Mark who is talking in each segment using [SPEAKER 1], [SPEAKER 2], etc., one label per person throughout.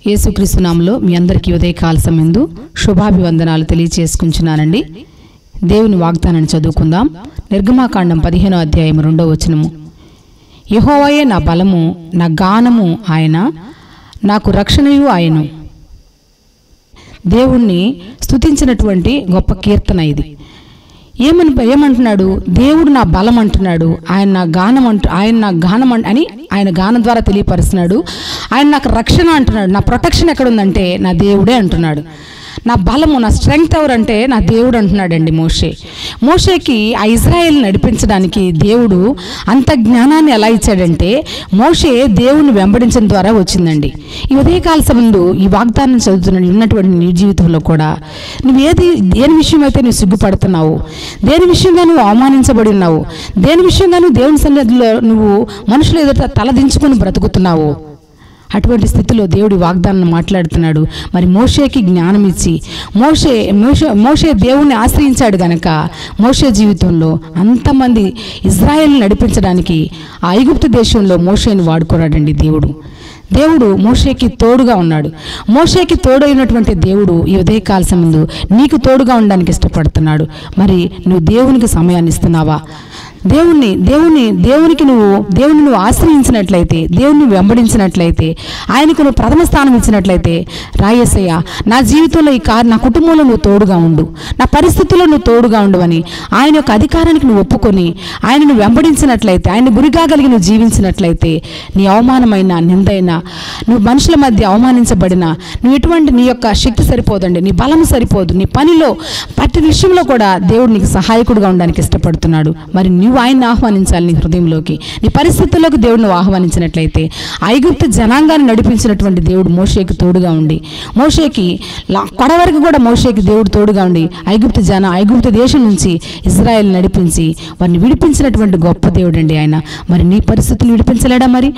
[SPEAKER 1] యేసుక్రీస్తు నామములో మీ అందరికీ ఉదయకాల సమయందు శుభాభివందనాలు తెలియజేసుకుంటున్నానండి. దేవుని వాగ్దానాన్ని చదువుకుందాం. నిర్గమాకాండం 15వ అధ్యాయం 2వ వచనము. యెహోవాయే నా బలము, నా గానము ఆయన, నాకు రక్షణయు ఆయను. దేవుణ్ణి స్తుతించినటువంటి గొప్ప కీర్తన ఇది. ఏమంటున్నాడు? దేవుడు నా బలం అంటున్నాడు, ఆయన నా గానం అని ఆయన గానం ద్వారా తెలియపరుస్తున్నాడు. ఆయన నాకు రక్షణ అంటున్నాడు. నా ప్రొటెక్షన్ ఎక్కడుందంటే నా దేవుడే అంటున్నాడు. నా బలము, నా స్ట్రెంగ్త్ ఎవరంటే నా దేవుడు అంటున్నాడండి. మోషేకి ఆ ఇజ్రాయేల్ నడిపించడానికి దేవుడు అంత జ్ఞానాన్ని ఎలా ఇచ్చాడంటే, మోషే దేవుని వెంబడించడం ద్వారా వచ్చిందండి. ఈ ఉదయకాల సమయంలో ఈ వాగ్దానం చదువుతున్నాడు. ఉన్నటువంటి నీ జీవితంలో కూడా నువ్వు దేని విషయం అయితే నువ్వు సిగ్గుపడుతున్నావు, దేని విషయంగా నువ్వు అవమానించబడి ఉన్నావు, దేని విషయంగా నువ్వు దేవుని సన్నిధిలో నువ్వు మనుషులు ఎదుట తలదించుకొని బ్రతుకుతున్నావు, అటువంటి స్థితిలో దేవుడి వాగ్దానాన్ని మాట్లాడుతున్నాడు. మరి మోషేకి జ్ఞానం ఇచ్చి మోషే దేవుణ్ణి ఆశ్రయించాడు గనక మోషే జీవితంలో అంతమంది ఇజ్రాయేల్ని నడిపించడానికి ఆ ఐగుప్తు దేశంలో మోషేని వాడుకున్నాడండి. దేవుడు మోషేకి తోడుగా ఉన్నాడు. మోషేకి తోడైనటువంటి దేవుడు ఈ ఉదయకాల సమయంలో నీకు తోడుగా ఉండడానికి ఇష్టపడుతున్నాడు. మరి నువ్వు దేవునికి సమయాన్ని ఇస్తున్నావా? దేవునికి నువ్వు ఆశ్రయించినట్లయితే, దేవుని వెంబడించినట్లయితే, ఆయనకు నువ్వు ప్రథమ స్థానం ఇచ్చినట్లయితే, రాయేసయ్య నా జీవితంలో నా కుటుంబంలో నువ్వు తోడుగా ఉండు, నా పరిస్థితుల్లో నువ్వు తోడుగా ఉండవని ఆయన యొక్క అధికారానికి నువ్వు ఒప్పుకొని ఆయనను వెంబడించినట్లయితే, ఆయన గురిగా కలిగి నువ్వు జీవించినట్లయితే, నీ అవమానమైన నిందైనా, నువ్వు మనుషుల మధ్య అవమానించబడినా, నీ యొక్క శక్తి సరిపోదండి, నీ బలం సరిపోదు. నీ పనిలో ప్రతి విషయంలో కూడా దేవుడు నీకు సహాయకుడుగా ఉండడానికి ఇష్టపడుతున్నాడు. మరి నువ్వు ఆయన్ని ఆహ్వానించాలి. నీ హృదయంలోకి, నీ పరిస్థితుల్లోకి దేవుడు నువ్వు ఆహ్వానించినట్లయితే, ఐగుప్తు జనాంగాన్ని నడిపించినటువంటి దేవుడు మోషేకి తోడుగా ఉండి, మోషేకి కొడవరకు కూడా మోషేకి దేవుడు తోడుగా ఉండి ఐగుప్తు దేశం నుంచి ఇజ్రాయెల్ నడిపించి వారిని విడిపించినటువంటి గొప్ప దేవుడు అండి ఆయన. మరి నీ పరిస్థితులు విడిపించలేడా? మరి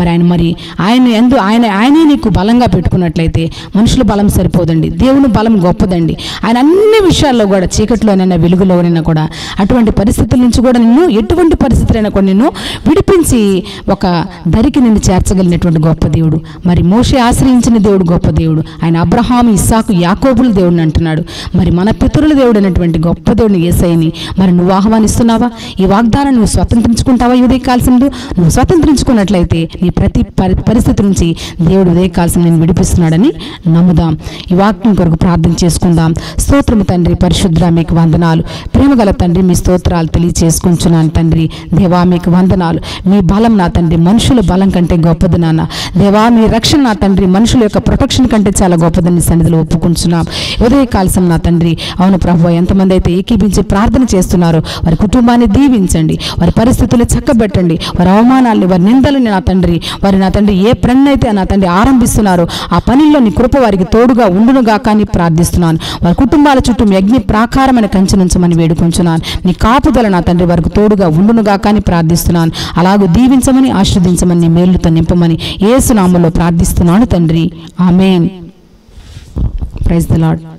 [SPEAKER 1] ఆయనే నీకు బలంగా పెట్టుకున్నట్లయితే మనుషుల బలం సరిపోదండి, దేవుని బలం గొప్పదండి. ఆయన అన్ని విషయాల్లో కూడా చీకటిలోనైనా వెలుగులోనైనా కూడా అటువంటి పరిస్థితుల నుంచి కూడా ఎటువంటి పరిస్థితులైనా కూడా నిన్ను విడిపించి ఒక దరికి నిన్ను చేర్చగలిగినటువంటి గొప్ప దేవుడు. మరి మోషే ఆశ్రయించిన దేవుడు గొప్ప దేవుడు. ఆయన అబ్రహాము, ఇస్సాకు, యాకోబుల దేవుడిని అంటున్నాడు. మరి మన పితరుల దేవుడు అనేటువంటి గొప్ప దేవుడిని యేసయ్యని మరి నువ్వు ఆహ్వానిస్తున్నావా? ఈ వాగ్దానం నువ్వు స్వతంత్రించుకుంటావా? ఈ ఉదయకాల్సింది నువ్వు స్వతంత్రించుకున్నట్లయితే నీ ప్రతి పరిస్థితి నుంచి దేవుడు ఉదయకాల్సిన నేను విడిపిస్తున్నాడని నమ్ముదాం. ఈ వాక్యం కొరకు ప్రార్థన చేసుకుందాం. స్తోత్రము తండ్రి, పరిశుద్ధ మీకు వందనాలు. ప్రేమగల తండ్రి, మీ స్తోత్రాలు తెలియచేసుకుంటున్నాను తండ్రి. దేవా మీకు వందనాలు. మీ బలం నా తండ్రి మనుషుల బలం కంటే గొప్పది నాన్న. దేవా మీ రక్షణ నా తండ్రి మనుషుల యొక్క ప్రొటెక్షన్ కంటే చాలా గొప్పదని సన్నిధిలో ఒప్పుకుంటున్నాం. ఉదయకాల్సం నా తండ్రి, అవును ప్రభువా, ఎంతమంది అయితే ఏకీపించి ప్రార్థన చేస్తున్నారో వారి కుటుంబాన్ని దీవించండి, వారి పరిస్థితులు చక్కబెట్టండి, వారి అవమానాలని, వారి నిందలని నా తండ్రి ఏ పని అయితే నా తండ్రి ఆరంభిస్తున్నారో ఆ పనిలో నీ కృప వారికి తోడుగా ఉండునుగా కానీ ప్రార్థిస్తున్నాను. వారి కుటుంబాల చుట్టూ మీ అగ్ని ప్రాకారమైన కంచె నుంచమని వేడుకుంటున్నాను. నీ కాపుదల నా తండ్రి వారికి తోడుగా ఉండునుగా కానీ ప్రార్థిస్తున్నాను. అలాగూ దీవించమని, ఆశీర్వదించమని, నీ మేలుతో నింపమని యేసు నామములో ప్రార్థిస్తున్నాను తండ్రి. ఆమేన్. Praise the lord.